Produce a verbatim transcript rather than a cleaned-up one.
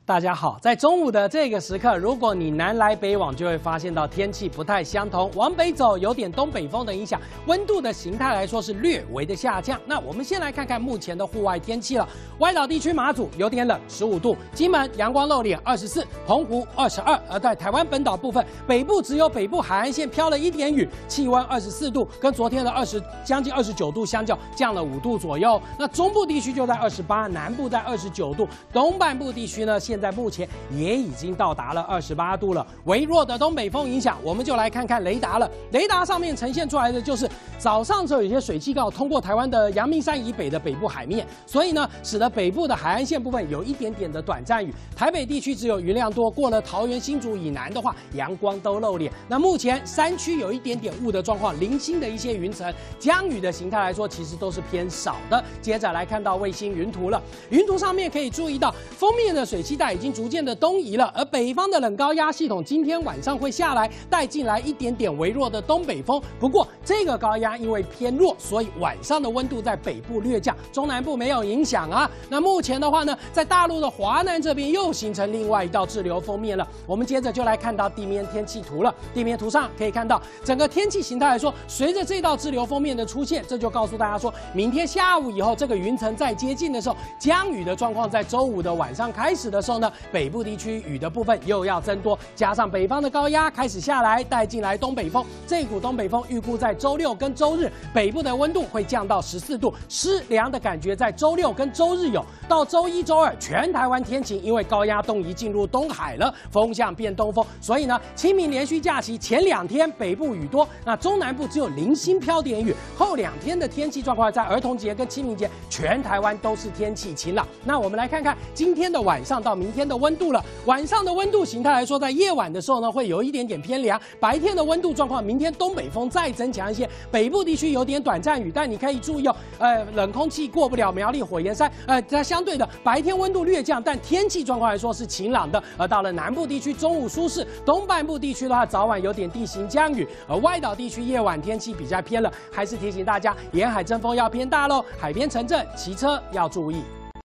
大家好，在中午的这个时刻，如果你南来北往，就会发现到天气不太相同。往北走，有点东北风的影响，温度的形态来说是略微的下降。那我们先来看看目前的户外天气了。外岛地区马祖有点冷，十五度；金门阳光露脸，二十四；澎湖二十二。而在台湾本岛部分，北部只有北部海岸线飘了一点雨，气温二十四度，跟昨天的二十将近二十九度相较，降了五度左右。那中部地区就在二十八，南部在二十九度，东半部地区呢，现在目前也已经到达了二十八度了。微弱的东北风影响，我们就来看看雷达了。雷达上面呈现出来的就是早上时候有些水汽刚好通过台湾的阳明山以北的北部海面，所以呢，使得北部的海岸线部分有一点点的短暂雨。台北地区只有云量多，过了桃园新竹以南的话，阳光都露脸。那目前山区有一点点雾的状况，零星的一些云层，降雨的形态来说，其实都是偏少的。接着来看到卫星云图了，云图上面可以注意到，封面的水汽带已经逐渐的东移了，而北方的冷高压系统今天晚上会下来，带进来一点点微弱的东北风。不过这个高压因为偏弱，所以晚上的温度在北部略降，中南部没有影响啊。那目前的话呢，在大陆的华南这边又形成另外一道滞留锋面了。我们接着就来看到地面天气图了。地面图上可以看到，整个天气形态来说，随着这道滞留锋面的出现，这就告诉大家说，明天下午以后，这个云层再接近的时候，降雨的状况在周五的晚上开始的时候呢，北部地区雨的部分又要增多，加上北方的高压开始下来，带进来东北风。这股东北风预估在周六跟周日，北部的温度会降到十四度，湿凉的感觉在周六跟周日有。到周一、周二，全台湾天晴，因为高压东移进入东海了，风向变东风，所以呢，清明连续假期前两天北部雨多，那中南部只有零星飘点雨。后两天的天气状况，在儿童节跟清明节，全台湾都是天气晴朗。那我们来看看今天的晚上到明天的温度了。晚上的温度形态来说，在夜晚的时候呢，会有一点点偏凉。白天的温度状况，明天东北风再增强一些，北部地区有点短暂雨，但你可以注意哦，呃，冷空气过不了苗栗火焰山，呃，它相对的白天温度略降，但天气状况来说是晴朗的。而到了南部地区，中午舒适；东半部地区的话，早晚有点地形降雨。而外岛地区夜晚天气比较偏冷，还是提醒大家，沿海阵风要偏大喽，海边城镇骑车要注意。